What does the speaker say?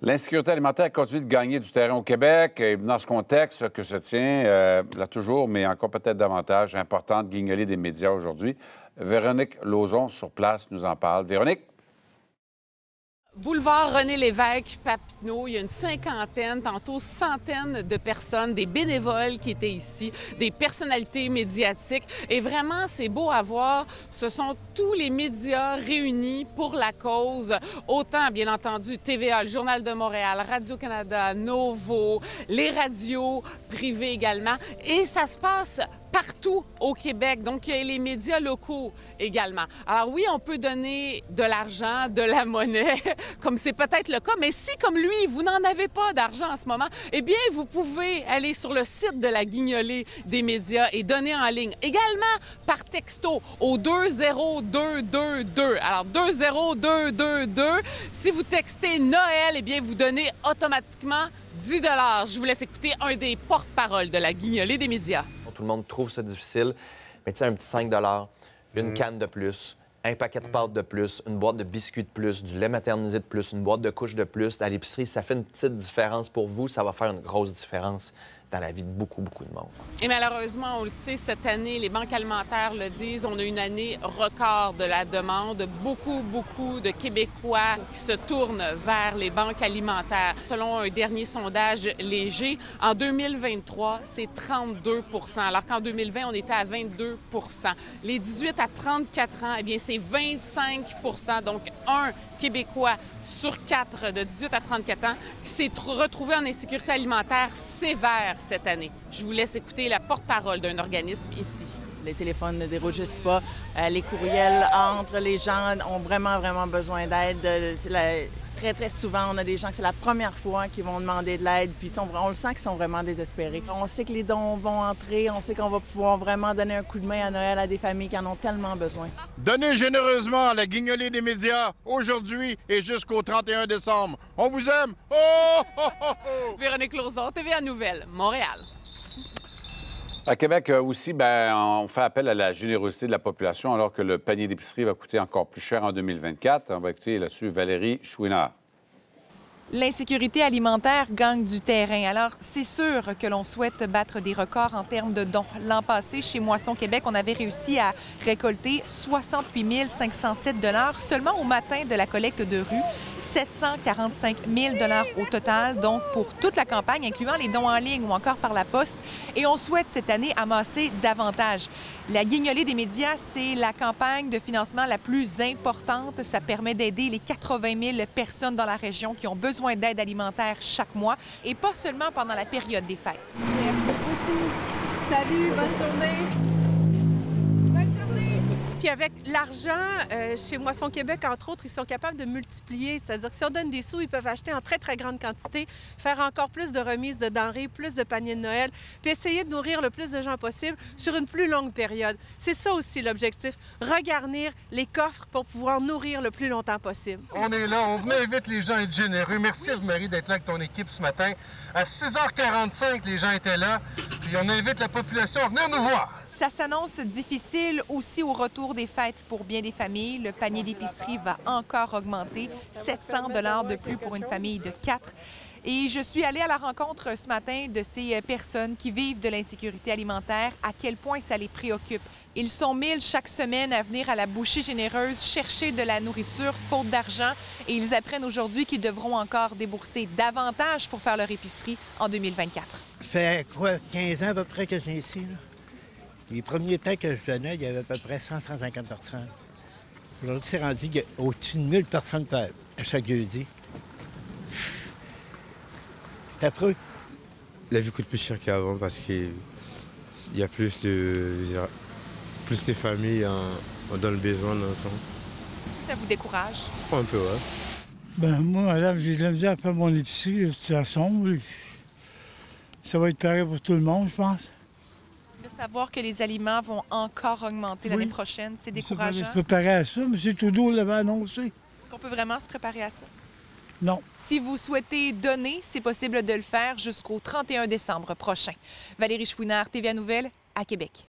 L'insécurité alimentaire continue de gagner du terrain au Québec. Et dans ce contexte que se tient, là toujours, mais encore peut-être davantage, importante guignolée des médias aujourd'hui. Véronique Lauzon, sur place, nous en parle. Véronique? Boulevard René-Lévesque, Papineau, il y a une cinquantaine, tantôt centaines de personnes, des bénévoles qui étaient ici, des personnalités médiatiques. Et vraiment, c'est beau à voir. Ce sont tous les médias réunis pour la cause. Autant, bien entendu, TVA, le Journal de Montréal, Radio-Canada, Novo, les radios privées également. Et ça se passe partout au Québec. Donc, il y a les médias locaux également. Alors oui, on peut donner de l'argent, de la monnaie, comme c'est peut-être le cas, mais si, comme lui, vous n'en avez pas d'argent en ce moment, eh bien, vous pouvez aller sur le site de la guignolée des médias et donner en ligne. Également par texto au 20222. Alors, 20222. Si vous textez Noël, eh bien, vous donnez automatiquement 10 $. Je vous laisse écouter un des porte-paroles de la guignolée des médias. Tout le monde trouve ça difficile, mais tu sais, un petit 5 $, une canne de plus, un paquet de pâtes de plus, une boîte de biscuits de plus, du lait maternisé de plus, une boîte de couches de plus, à l'épicerie, ça fait une petite différence pour vous, ça va faire une grosse différence dans la vie de beaucoup, beaucoup de monde. Et malheureusement, on le sait, cette année, les banques alimentaires le disent, on a une année record de la demande. Beaucoup de Québécois qui se tournent vers les banques alimentaires. Selon un dernier sondage léger, en 2023, c'est 32 % alors qu'en 2020, on était à 22 % Les 18 à 34 ans, eh bien, c'est 25 % Donc, un Québécois sur 4 de 18 à 34 ans qui s'est retrouvé en insécurité alimentaire sévère cette année. Je vous laisse écouter la porte-parole d'un organisme ici. Les téléphones ne dérougissent pas, les courriels entrent, les gens ont vraiment besoin d'aide. Très souvent, on a des gens que c'est la première fois qu'ils vont demander de l'aide, puis on le sent qu'ils sont vraiment désespérés. On sait que les dons vont entrer, on sait qu'on va pouvoir vraiment donner un coup de main à Noël à des familles qui en ont tellement besoin. Donnez généreusement à la guignolée des médias aujourd'hui et jusqu'au 31 décembre. On vous aime! Véronique Lauzon, TVA Nouvelles, Montréal. À Québec aussi, on fait appel à la générosité de la population alors que le panier d'épicerie va coûter encore plus cher en 2024. On va écouter là-dessus Valérie Chouinard. L'insécurité alimentaire gagne du terrain. Alors, c'est sûr que l'on souhaite battre des records en termes de dons. L'an passé, chez Moisson Québec, on avait réussi à récolter 68 507 $ seulement au matin de la collecte de rue. 745 000 $ au total, donc pour toute la campagne, incluant les dons en ligne ou encore par la poste. Et on souhaite cette année amasser davantage. La guignolée des médias, c'est la campagne de financement la plus importante. Ça permet d'aider les 80 000 personnes dans la région qui ont besoin d'aide alimentaire chaque mois et pas seulement pendant la période des fêtes. Merci beaucoup. Salut, bonne journée. Puis avec l'argent, chez Moisson Québec, entre autres, ils sont capables de multiplier. C'est-à-dire que si on donne des sous, ils peuvent acheter en très grande quantité, faire encore plus de remises de denrées, plus de paniers de Noël, puis essayer de nourrir le plus de gens possible sur une plus longue période. C'est ça aussi l'objectif, regarnir les coffres pour pouvoir nourrir le plus longtemps possible. On est là, on venait invite les gens à être généreux. Merci Marie d'être là avec ton équipe ce matin. À 6h45, les gens étaient là, puis on invite la population à venir nous voir. Ça s'annonce difficile aussi au retour des fêtes pour bien des familles. Le panier d'épicerie va encore augmenter, 700 $ de plus pour une famille de 4. Et je suis allée à la rencontre ce matin de ces personnes qui vivent de l'insécurité alimentaire, à quel point ça les préoccupe. Ils sont 1000 chaque semaine à venir à la bouchée généreuse chercher de la nourriture faute d'argent et ils apprennent aujourd'hui qu'ils devront encore débourser davantage pour faire leur épicerie en 2024. Ça fait quoi, 15 ans à peu près que je viens ici, là? Les premiers temps que je donnais, il y avait à peu près 100-150 personnes. Aujourd'hui, c'est rendu qu'il y a au-dessus de 1000 personnes à chaque jeudi. C'est affreux. La vie coûte plus cher qu'avant parce qu'il y a plus de familles dans le besoin. Ça vous décourage? Un peu, ouais. Ben moi, madame, j'ai de la misère à faire mon épicerie, de toute façon. Ça va être pareil pour tout le monde, je pense. De savoir que les aliments vont encore augmenter l'année prochaine, c'est décourageant. On se préparer à ça, M. Trudeau l'avait annoncé. Est-ce qu'on peut vraiment se préparer à ça? Non. Si vous souhaitez donner, c'est possible de le faire jusqu'au 31 décembre prochain. Valérie Chouinard, TVA Nouvelles, à Québec.